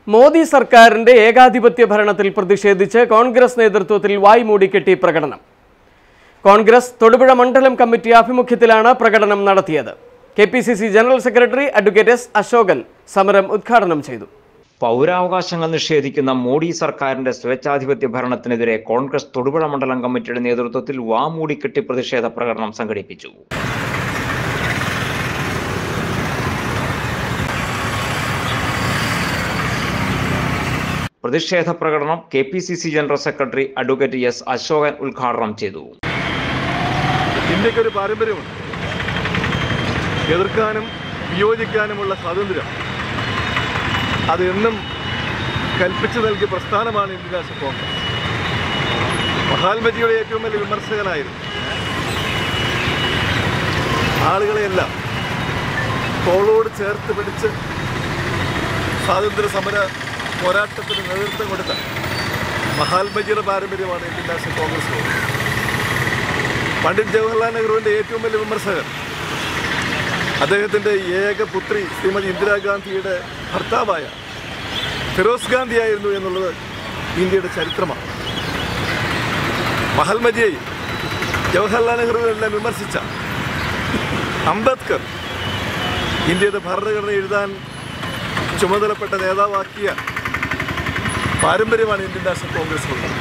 മോദി സർക്കാരിന്റെ ഏകാധിപത്യ ഭരണത്തിൽ പ്രതിഷേധിച്ച് കോൺഗ്രസ് നേതൃത്വത്തിൽ വായ്മൂടിക്കെട്ടി പ്രകടനം. കോൺഗ്രസ് തൊടുപുഴ മണ്ഡലം കമ്മിറ്റി ആഭിമുഖ്യത്തിലാണ് പ്രകടനം നടത്തിയത്. KPCC general secretary advocate S Ashokan സമരം ഉദ്ഘാടനം ചെയ്തു. പൗരാവകാശങ്ങൾ നിഷേധിക്കുന്ന മോഡി സർക്കാരിന്റെ സ്വേച്ഛാധിപത്യ ഭരണത്തിനെതിരെ കോൺഗ്രസ് തൊടുപുഴ മണ്ഡലം കമ്മിറ്റിയുടെ നേതൃത്വത്തിൽ വാമൂടിക്കെട്ടി പ്രതിഷേധ പ്രകടനം സംഘടിപ്പിച്ചു. പ്രതിഷേധ പ്രകടനം KPCC general secretary advocate S Ashokan ഉദ്ഘാടനം ചെയ്തു. ഇന്ത്യക്ക് ഒരു പാരമ്പര്യമുണ്ട്. എതിർക്കാനും വിയോജിക്കാനുമുള്ള സ്വാതന്ത്ര്യം അത് എന്നും കൽപ്പിച്ചു നൽകിയ പ്രസ്ഥാനമാണ് ഇന്ത്യൻ നാഷണൽ കോൺഗ്രസ്. മഹാത്മജിയുടെ ഏറ്റവും വലിയ വിമർശകനായിരുന്നു. ആളുകളെയെല്ലാം തോളോട് ചേർത്ത് പിടിച്ച് സ്വാതന്ത്ര്യ സമര പോരാട്ടത്തിന് നേതൃത്വം കൊടുത്ത മഹാത്മജിയുടെ പാരമ്പര്യമാണ് Indian National Congress. Pandit Jawaharlal നെഹ്റുവിൻ്റെ ഏറ്റവും വലിയ വിമർശകൻ അദ്ദേഹത്തിൻ്റെ ഏക പുത്രി ശ്രീമതി ഇന്ദിരാഗാന്ധിയുടെ ഭർത്താവായ ഫിറോസ് ഗാന്ധി ആയിരുന്നു എന്നുള്ളത് ഇന്ത്യയുടെ ചരിത്രമാണ്. മഹാത്മജിയെയും ജവഹർലാൽ നെഹ്റുവിനെല്ലാം വിമർശിച്ച അംബേദ്കർ ഇന്ത്യയുടെ ഭരണഘടന എഴുതാൻ ചുമതലപ്പെട്ട നേതാവാക്കിയ പാരമ്പര്യമാണ് ഇന്ത്യൻ നാഷണൽ കോൺഗ്രസിനുള്ളത്.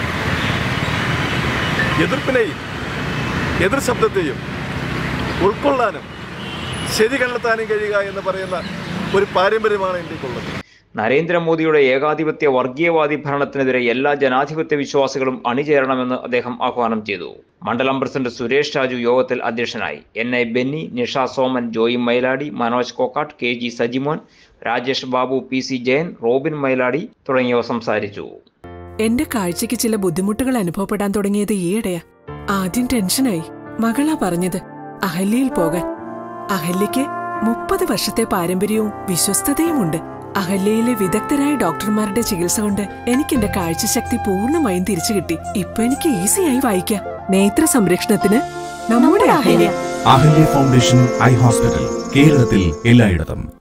എതിർപ്പിനെയും എതിർ ശബ്ദത്തെയും ഉൾക്കൊള്ളാനും ശരി കണ്ടെത്താനും കഴിയുക എന്ന് പറയുന്ന ഒരു പാരമ്പര്യമാണ് ഇന്ത്യക്കുള്ളത്. നരേന്ദ്രമോദിയുടെ ഏകാധിപത്യ വർഗീയവാദി ഭരണത്തിനെതിരെ എല്ലാ ജനാധിപത്യ വിശ്വാസികളും അണിചേരണമെന്ന് അദ്ദേഹം ആഹ്വാനം ചെയ്തു. മണ്ഡലം പ്രസിഡന്റ് സുരേഷ് രാജു യോഗത്തിൽ അധ്യക്ഷനായി. NI Benny, Nisha Soman, Joy Myladi, Manoj Kokkatt, KG Sajimon, Rajesh Babu, PC Jayan, Robin Myladi തുടങ്ങിയവർ സംസാരിച്ചു. എന്റെ കാഴ്ചയ്ക്ക് ചില ബുദ്ധിമുട്ടുകൾ അനുഭവപ്പെടാൻ തുടങ്ങിയത് ഈയിടെയാ. ആദ്യം ടെൻഷനായി. മകളാ പറഞ്ഞത് അഹല്യയിൽ പോകാൻ. അഹല്യയ്ക്ക് 30 വർഷത്തെ പാരമ്പര്യവും വിശ്വസ്തതയുമുണ്ട്. അഹല്യയിലെ വിദഗ്ധരായ ഡോക്ടർമാരുടെ ചികിത്സ കൊണ്ട് എനിക്ക് എന്റെ കാഴ്ചശക്തി പൂർണ്ണമായും തിരിച്ചു കിട്ടി. ഇപ്പൊ എനിക്ക് ഈസിയായി വായിക്കാം. നേത്ര സംരക്ഷണത്തിന് നമ്മുടെ Ahalya. Ahalya foundation eye hospital, കേരളത്തിൽ എല്ലായിടത്തും.